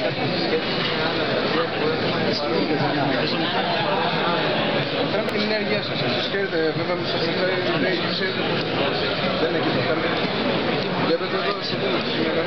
Κάντε την ενέργειά σας. Εσείς ξέρετε, βέβαια με σας ζητάει η δεν έχετε κάνει. Βλέπετε εδώ στο τέλος.